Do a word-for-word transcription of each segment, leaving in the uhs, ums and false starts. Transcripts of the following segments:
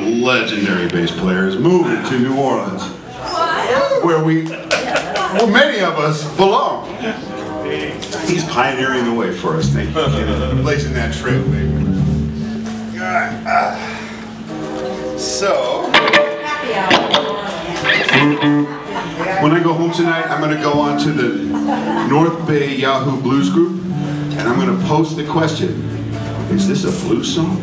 legendary bass player, is moving to New Orleans, where we, well, many of us belong. He's pioneering the way for us, thank you. Blazing that trail, baby. So, when I go home tonight, I'm going to go on to the North Bay Yahoo Blues group, and I'm going to post the question, is this a blues song?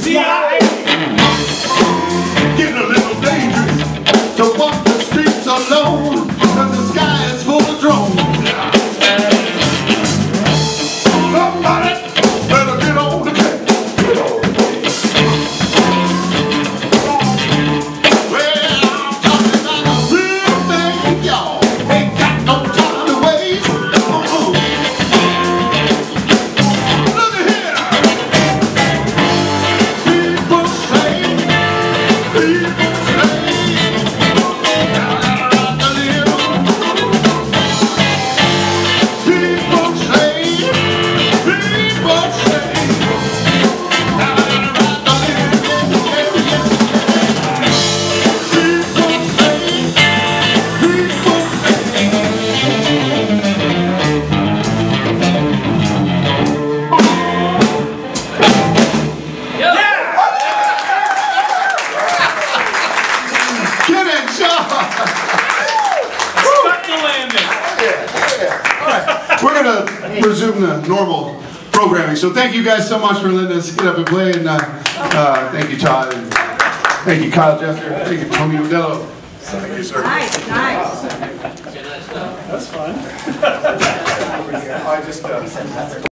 C I A. Getting a little dangerous to walk the streets alone, cause the sky is full of drones. Somebody better get on the case. Well, I'm talking about a real thing, y'all. Ain't got no time to waste. Uh-uh. Look at here. People say, people say, gotta rock a little. People say, people say, gotta rock a little. People Get it, Sean! Stuck the landing. We're going to resume the normal programming. So thank you guys so much for letting us get up and play. And uh, uh, thank you, Todd. And thank you, Kyle Jester. Thank you, Tony Odello. Thank you, sir. Nice, nice. That's fun. I just, uh,